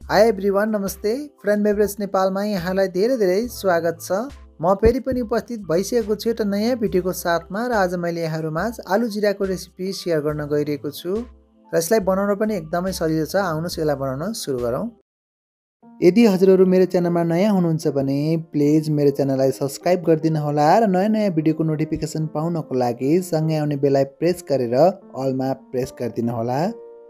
High everyone, नमस्ते। Friend beverage नेपालमा यहाँलाई धेरै स्वागत छ। म फेरि पनि उपस्थित भइसकेको छु एउटा नयाँ भिडियोको साथमा र आज मैले यहाँहरुमाझ आलु जिराको रेसिपी शेयर गर्न गइरहेको छु र यसलाई बनाउन पनि एकदमै सजिलो छ। आउनुस् यसलाई बनाउन सुरु गरौँ। यदि हजुरहरु मेरो च्यानलमा नयाँ हुनुहुन्छ भने प्लिज मेरो च्यानललाई सब्स्क्राइब गरिदिनु होला र नयाँ भिडियोको नोटिफिकेसन पाउनको लागि सँगै आउने बेललाई प्रेस गरेर अलमा प्रेस गरिदिनु होला।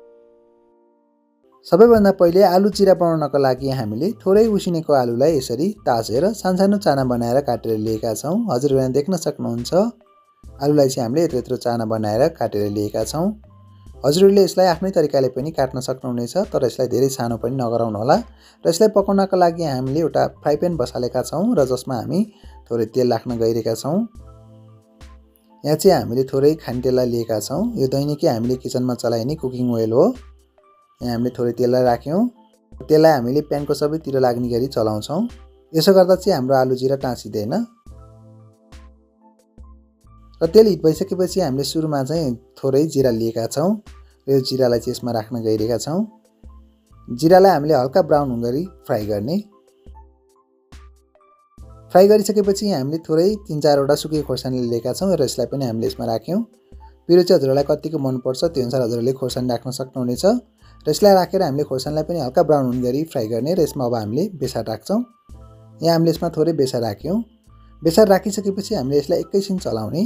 सबैभन्दा पहिले आलु चिरा बनाउनको लागि हामीले थोरै उसिनेको आलुलाई यसरी तासेर सानो चाना बनाएर काटेर लिएका छौं। हजुरहरु यहाँ देख्न सक्नुहुन्छ आलुलाई चाहिँ हामीले यत्रो चाना बनाएर काटेर लिएका छौं। हजुरहरुले यसलाई आफ्नै तरिकाले पनि काट्न सक्नुहुनेछ, तर यसलाई धेरै सानो पनि नगराउनु होला। र यसलाई पकाउनको लागि हामीले एउटा फ्राई प्यान बसालेका छौं र जसमा हामी थोरै तेल राख्न गइरहेका छौं। यहाँ चाहिँ हामीले थोरै खानेतेललाई लिएका छौं। यो दैनिकै हामीले किचनमा चलाइने कुकिङ ओयल हो। यहाँ हामीले थोरै तेललाई राख्यौं। तेललाई हामीले प्यानको सबैतिर लाग्ने गरी चलाउँछौं। यसो गर्दा चाहिँ हाम्रो आलु जिरा टाँसिदैन। र तेल हिट भइसकेपछि हामीले सुरुमा चाहिँ थोरै जिरा लिएका छौं। यो जिरालाई चाहिँ यसमा राख्न गइरहेका छौं। जिरालाई हामीले हल्का ब्राउन हुन गरी फ्राई गर्ने। फ्राई गरिसकेपछि हामीले थोरै 3-4 वटा सुकेको खोर्सानी लिएका छौं र यसलाई पनि हामीले यसमा राख्यौं। पिरो चाहिँ हजुरहरुलाई कतिको मन पर्छ त्यो अनुसार हजुरहरुले खोर्सानी राख्न सक्नुहुनेछ। र यसलाई राखेर हामीले खोर्सानीलाई पनि हल्का ब्राउन हुन गरी फ्राई गर्ने र यसमा अब हामीले बेसार राख्छौं। यहाँ हामीले यसमा थोरै बेसार राख्यौं। बेसार राखिसकेपछि हामीले यसलाई एकैछिन चलाउने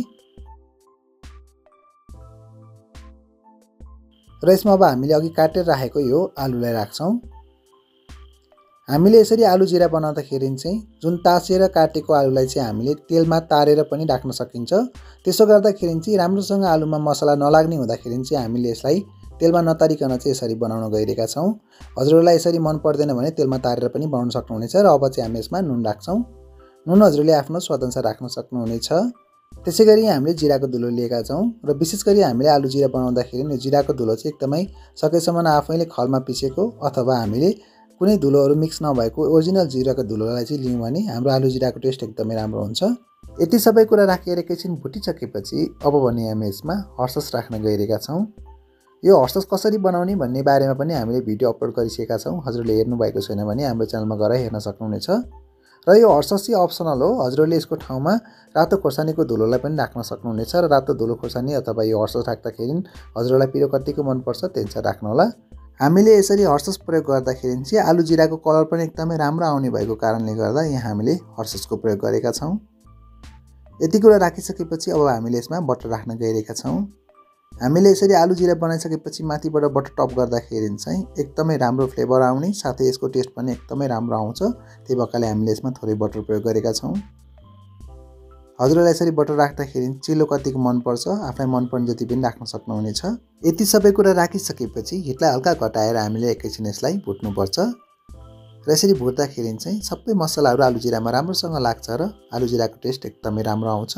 र यसमा अब हामीले अघि काटेर राखेको यो आलुलाई राख्छौं। हामीले यसरी आलु जिरा बनाउँदाखेरि चाहिँ जुन तासेर काटेको आलुलाई चाहिँ हामीले तेलमा तारेर पनि राख्न सकिन्छ। त्यसो गर्दाखेरि चाहिँ राम्रोसँग आलुमा मसला नलाग्ने हुँदाखेरि चाहिँ हामीले यसलाई तेलमा नतारिकन चाहिँ यसरी बनाउन गइरहेका छौं। हजुरहरुलाई यसरी मन पर्दैन भने तेलमा तारेर पनि बनाउन सक्नुहुनेछ। र अब चाहिँ हामी यसमा नुन राख्छौं। नुन हजुरले आफ्नो स्वादअनुसार राख्न सक्नुहुनेछ। त्यसैगरी हामीले जिराको धुलो लिएका छौं र विशेष गरी हामीले आलु जिरा बनाउँदाखेरि यो जिराको धुलो चाहिँ एकदमै सकेसम्म आफैले खलमा पिसेको अथवा हामीले कुनै धुलोहरु मिक्स नभएको ओरिजिनल जिराको धुलोलाई चाहिँ लियौं भने हाम्रो आलु जिराको टेस्ट एकदमै राम्रो हुन्छ। यति सबै कुरा राखेर एकैछिन भुटिसकेपछि अब भने हामी यसमा हर्सस राख्न गइरहेका छौं। यो हर्सस कसरी बनाउने भन्ने बारेमा पनि हामीले भिडियो अपलोड गरिसकेका छौं। हजुरले हेर्नु भएको छैन भने हाम्रो च्यानलमा गएर हेर्न सक्नुहुनेछ। र यो हर्सस चाहिँ अप्सनल हो। हजुरले यसको ठाउँमा रातो खोर्सानीको धुलोलाई पनि राख्न सक्नुहुनेछ र रातो धुलो खोर्सानी अथवा यो हर्सस राख्दाखेरि हजुरलाई पिरो कतिको मन पर्छ त्यसै राख्नु होला। हामीले यसरी हर्सस प्रयोग गर्दाखेरि चाहिँ आलु जिराको कलर पनि एकदमै राम्रो आउने भएको कारणले गर्दा यहाँ हामीले हर्ससको प्रयोग गरेका छौं। यति कुरा राखिसकेपछि अब हामीले यसमा बटर राख्न गइरहेका छौं। हामीले यसरी आलु जिरा बनाइसकेपछि माथिबाट बटर टप गर्दाखेरि चाहिँ एकदमै राम्रो फ्लेभर आउने साथै यसको टेस्ट पनि एकदमै राम्रो आउँछ। त्यही भएकाले हामीले यसमा थोरै बटर प्रयोग गरेका छौं। हजुरलाई यसरी बटर राख्दाखेरि चिलो कतिको मन पर्छ आफैलाई मन पर्ने जति पनि राख्न सक्नुहुनेछ। यति सबै कुरा राखिसकेपछि हिटलाई हल्का घटाएर हामीले एकैछिन यसलाई भुट्नु पर्छ। र यसरी भुट्दाखेरि चाहिँ सबै मसलाहरु आलु जिरामा राम्रोसँग लाग्छ र आलु जिराको टेस्ट एकदमै राम्रो आउँछ।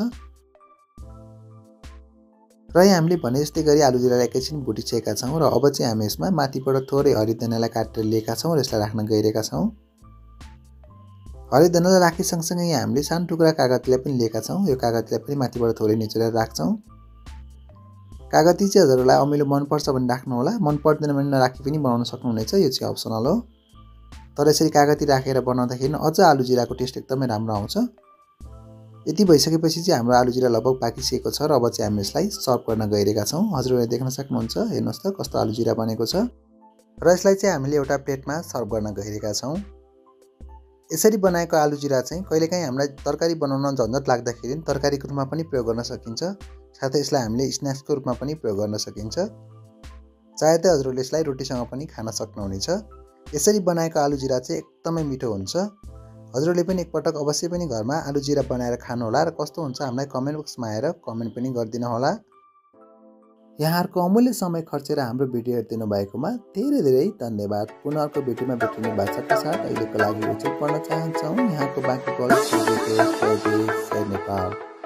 र यहाँ हामीले भने जस्तै गरी आलु जिरालाई एकैछिन भुटिसकेका छौं र अब चाहिँ हामी यसमा माथिबाट थोरै हरियो धनियालाई काटेर लिएका छौं र यसलाई राख्न गइरहेका छौं। हरियो धनियालाई राखि सँगसँगै यहाँ हामीले सानो टुक्रा कागतीलाई पनि लिएका छौं। यो कागतीलाई पनि माथिबाट थोरै निचोरेर राख्छौं। कागती चाहिँ हजुरलाई अमिलो मन पर्छ भने राख्नु होला, मन पर्दैन भने नराखी पनि बनाउन सक्नुहुनेछ। यो चाहिँ अप्सनल हो। तर यसरी कागती राखेर बनाउँदाखेरि अझ आलु जिराको टेस्ट एकदमै राम्रो आउँछ। यति भइसकेपछि चाहिँ हाम्रो आलु जिरा लगभग पाकिसकेको छ र अब चाहिँ हामी यसलाई सर्भ गर्न गइरहेका छौं। हजुरहरुले देख्न सक्नुहुन्छ हेर्नुस् त कस्तो आलु जिरा बनेको छ। र यसलाई चाहिँ हामीले एउटा प्लेटमा सर्भ गर्न गइरहेका छौं। यसरी बनाएको आलु जिरा चाहिँ कहिलेकाहीँ हामीलाई तरकारी बनाउन झन्झट लाग्दाखेरि तरकारीको रूपमा पनि प्रयोग गर्न सकिन्छ। साथै यसलाई हामीले स्न्याक्सको रूपमा पनि प्रयोग गर्न सकिन्छ। चाहे त हजुरले यसलाई रोटीसँग पनि खान सक्नुहुनेछ। यसरी बनाएको आलु जिरा चाहिँ एकदमै मिठो हुन्छ। हजुरले पनि एकपटक अवश्य पनि घरमा आलु जिरा बनाएर खानु होला र कस्तो हुन्छ हामीलाई कमेन्ट बक्समा आएर कमेन्ट पनि गरिदिनु होला। यहाँहरुको अमूल्य समय खर्चेर हाम्रो भिडियो हेर्दिनु भएकोमा धेरै धन्यवाद। पुनः अर्को भिडियोमा भेट्ने बाचाका साथ अहिलेको लागि उचित गर्न चाहन्छौं। यहाँको बाँकी नेपाल।